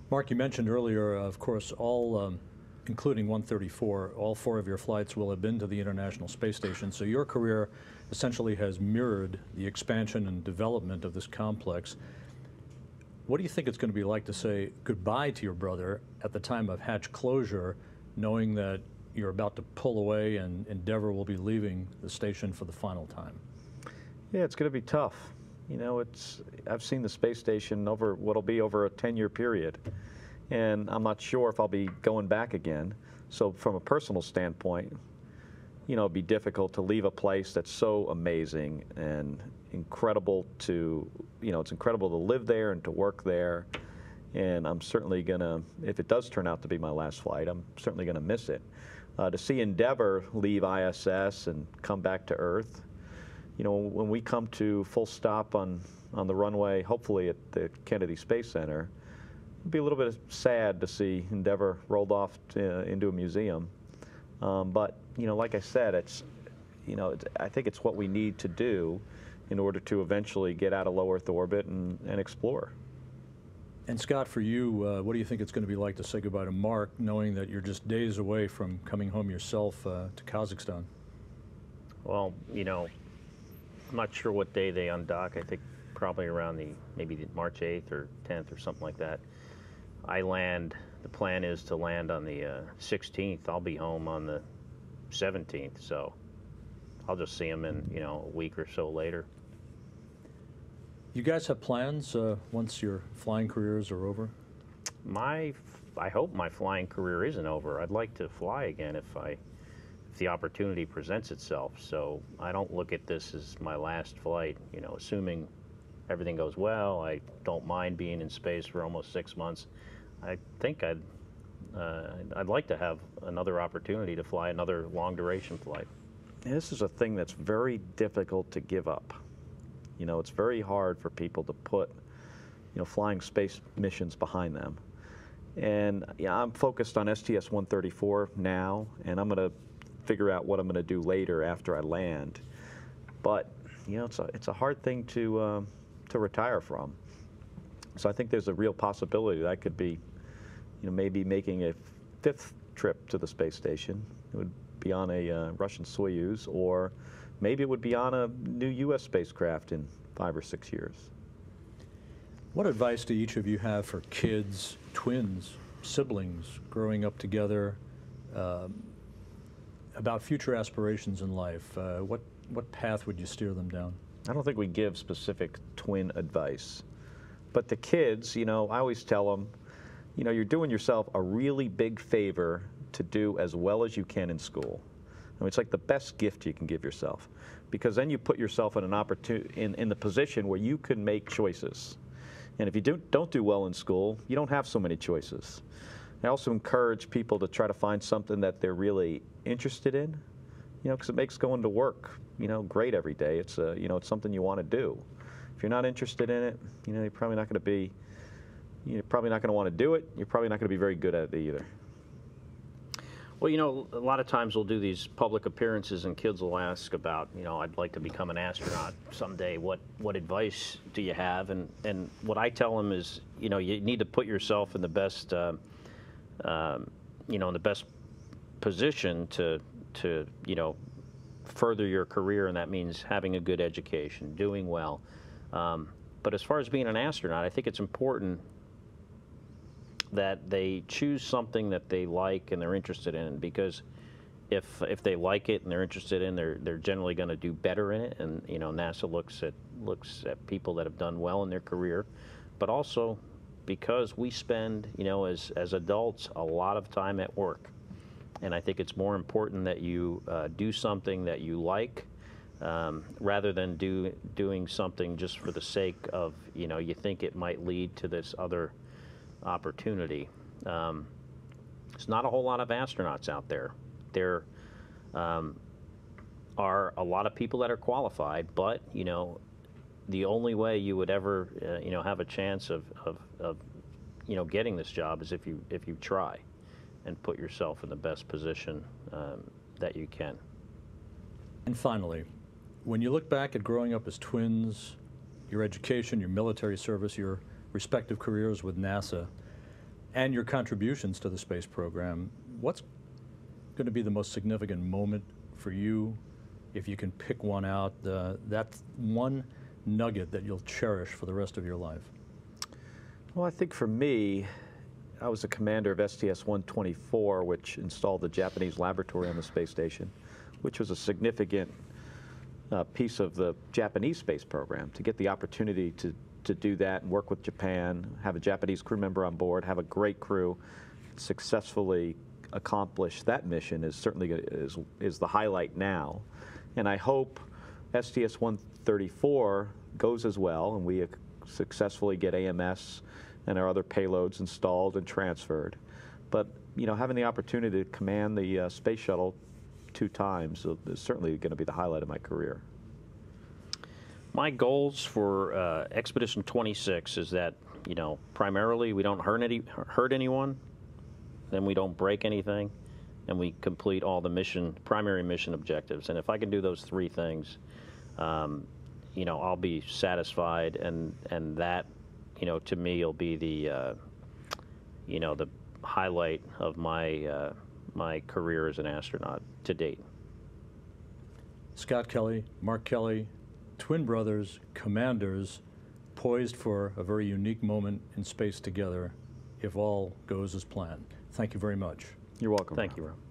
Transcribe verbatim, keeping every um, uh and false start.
Mark, you mentioned earlier, uh, of course, all, um, including one thirty-four, all four of your flights will have been to the International Space Station, so your career essentially has mirrored the expansion and development of this complex. What do you think it's going to be like to say goodbye to your brother at the time of hatch closure, knowing that you're about to pull away and Endeavour will be leaving the station for the final time? Yeah, it's going to be tough. You know, it's, I've seen the space station over what'll be over a ten-year period, and I'm not sure if I'll be going back again. So from a personal standpoint, you know, it'd be difficult to leave a place that's so amazing and incredible to, you know, it's incredible to live there and to work there. And I'm certainly going to, if it does turn out to be my last flight, I'm certainly going to miss it. Uh, to see Endeavour leave I S S and come back to Earth, you know, when we come to full stop on, on the runway, hopefully at the Kennedy Space Center, it'd be a little bit sad to see Endeavour rolled off to, into a museum. Um, but, you know, like I said, it's, you know, it's, I think it's what we need to do in order to eventually get out of low Earth orbit and, and explore. And Scott, for you, uh, what do you think it's going to be like to say goodbye to Mark, knowing that you're just days away from coming home yourself uh, to Kazakhstan? Well, you know, I'm not sure what day they undock. I think probably around the, maybe the March eighth or tenth or something like that. I land, the plan is to land on the uh, sixteenth. I'll be home on the seventeenth, so I'll just see him in, you know, a week or so later. You guys have plans uh, once your flying careers are over? My, I hope my flying career isn't over. I'd like to fly again if I, if the opportunity presents itself. So I don't look at this as my last flight. You know, assuming everything goes well, I don't mind being in space for almost six months. I think I'd, uh, I'd like to have another opportunity to fly another long duration flight. And this is a thing that's very difficult to give up. You know, it's very hard for people to put, you know, flying space missions behind them. And yeah, I'm focused on S T S one thirty-four now, and I'm going to figure out what I'm going to do later after I land. But, you know, it's a, it's a hard thing to, uh, to retire from. So I think there's a real possibility that I could be, you know, maybe making a fifth trip to the space station. It would be on a uh, Russian Soyuz, or maybe it would be on a new U S spacecraft in five or six years. What advice do each of you have for kids, twins, siblings growing up together um, about future aspirations in life? Uh, what, what path would you steer them down? I don't think we give specific twin advice. But the kids, you know, I always tell them, you know, you're doing yourself a really big favor to do as well as you can in school. I mean, it's like the best gift you can give yourself, because then you put yourself in an opportunity, in, in the position where you can make choices. And if you do, don't do well in school, you don't have so many choices. I also encourage people to try to find something that they're really interested in, you know, because it makes going to work, you know, great every day. It's a, you know, it's something you want to do. If you're not interested in it, you know, you're probably not going to be, you're probably not going to want to do it. You're probably not going to be very good at it either. Well, you know, a lot of times we'll do these public appearances and kids will ask about, you know, I'd like to become an astronaut someday. What what advice do you have? And, and what I tell them is, you know, you need to put yourself in the best, uh, um, you know, in the best position to, to, you know, further your career, and that means having a good education, doing well. Um, but as far as being an astronaut, I think it's important that they choose something that they like and they're interested in, because if if they like it and they're interested in, they're they're generally going to do better in it. And you know, NASA looks at looks at people that have done well in their career, but also because we spend, you know, as as adults, a lot of time at work, and I think it's more important that you uh, do something that you like, um, rather than do doing something just for the sake of, you know, you think it might lead to this other opportunity. Um, there's not a whole lot of astronauts out there. There um, are a lot of people that are qualified, but you know, the only way you would ever uh, you know have a chance of, of, of you know getting this job is if you if you try and put yourself in the best position um, that you can. And finally, when you look back at growing up as twins, your education, your military service, your respective careers with NASA, and your contributions to the space program, what's going to be the most significant moment for you, if you can pick one out, uh, that's one nugget that you'll cherish for the rest of your life? Well, I think for me, I was the commander of S T S one twenty-four, which installed the Japanese laboratory on the space station, which was a significant uh, piece of the Japanese space program. To get the opportunity to, to do that and work with Japan, have a Japanese crew member on board, have a great crew, successfully accomplish that mission is certainly is, is the highlight now. And I hope S T S one thirty-four goes as well, and we successfully get A M S and our other payloads installed and transferred. But you know, having the opportunity to command the uh, space shuttle two times is certainly going to be the highlight of my career. My goals for uh, Expedition twenty-six is that, you know, primarily we don't hurt any hurt anyone, then we don't break anything, and we complete all the mission primary mission objectives. And if I can do those three things, um, you know, I'll be satisfied, and and that, you know, to me, will be the, uh, you know, the highlight of my uh, my career as an astronaut to date. Scott Kelly, Mark Kelly, twin brothers, commanders, poised for a very unique moment in space together, if all goes as planned. Thank you very much. You're welcome. Thank you, Ron.